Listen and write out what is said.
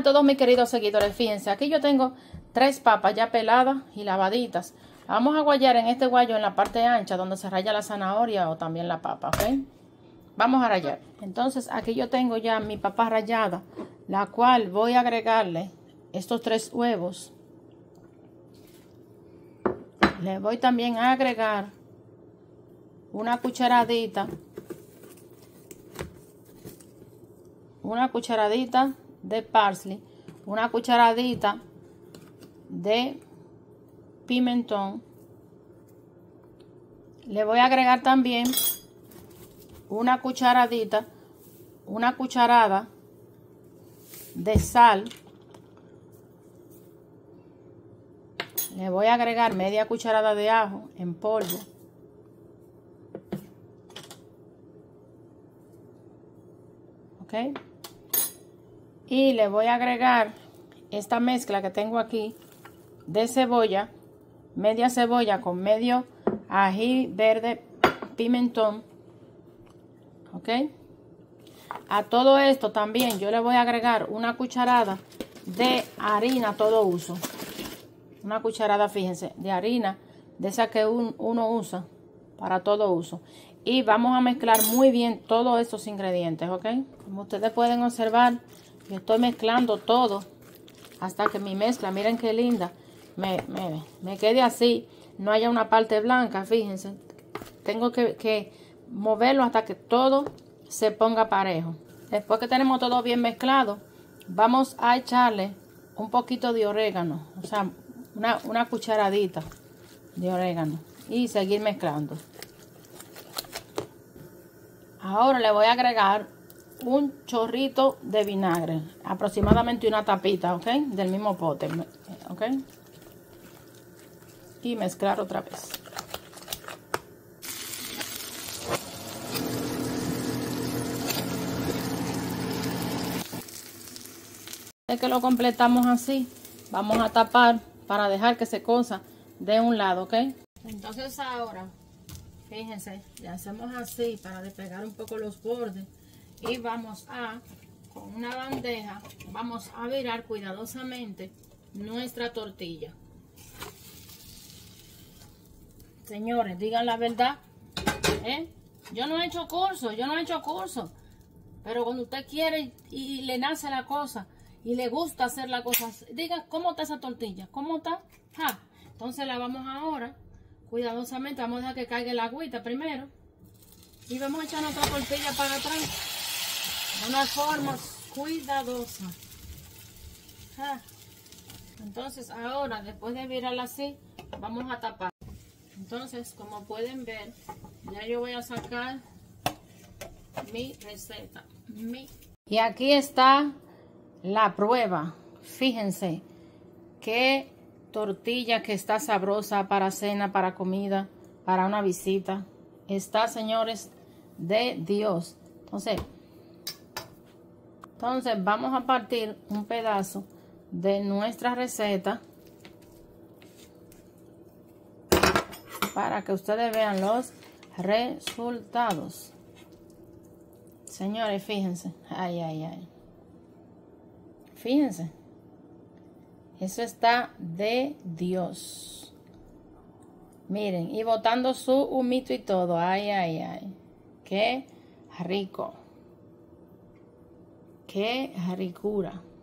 todos mis queridos seguidores, fíjense, aquí yo tengo 3 papas ya peladas y lavaditas. Vamos a guayar en este guayo en la parte ancha donde se raya la zanahoria o también la papa, ¿ok? Vamos a rallar. Entonces aquí yo tengo ya mi papa rallada, la cual voy a agregarle estos 3 huevos. Le voy también a agregar una cucharadita de parsley, una cucharadita de pimentón. Le voy a agregar también una cucharada de sal. Le voy a agregar media cucharada de ajo en polvo. ¿Ok? Y le voy a agregar esta mezcla que tengo aquí de cebolla, media cebolla con medio ají verde, pimentón. ¿Ok? A todo esto también yo le voy a agregar una cucharada de harina todo uso. Una cucharada, fíjense, de harina, de esa que uno usa para todo uso. Y vamos a mezclar muy bien todos estos ingredientes, ¿ok? Como ustedes pueden observar, yo estoy mezclando todo hasta que mi mezcla, miren qué linda, me quede así, no haya una parte blanca, fíjense. Tengo que moverlo hasta que todo se ponga parejo. Después que tenemos todo bien mezclado, vamos a echarle un poquito de orégano, o sea, una cucharadita de orégano y seguir mezclando. Ahora le voy a agregar un chorrito de vinagre, aproximadamente una tapita, ¿ok? Del mismo pote, ¿ok? Y mezclar otra vez. De que lo completamos así, vamos a tapar para dejar que se cosa de un lado, ¿ok? Entonces ahora, fíjense, le hacemos así para despegar un poco los bordes y vamos a, con una bandeja, vamos a virar cuidadosamente nuestra tortilla. Señores, digan la verdad, ¿eh? Yo no he hecho curso, pero cuando usted quiere y le nace la cosa y le gusta hacer la cosa, diga, ¿cómo está esa tortilla? ¿Cómo está? Ja. Entonces la vamos ahora, cuidadosamente, vamos a dejar que caiga el agüita primero. Y vamos a echar otra tortilla para atrás. De una forma cuidadosa. Ja. Entonces ahora, después de virarla así, vamos a tapar. Entonces, como pueden ver, ya yo voy a sacar mi receta. Y aquí está la prueba. Fíjense qué tortilla que está sabrosa para cena, para comida, para una visita. Está, señores, de Dios. Entonces vamos a partir un pedazo de nuestra receta para que ustedes vean los resultados. Señores, fíjense. Ay, ay, ay. Fíjense. Eso está de Dios. Miren, y botando su humito y todo. Ay, ay, ay. Qué rico. Qué ricura.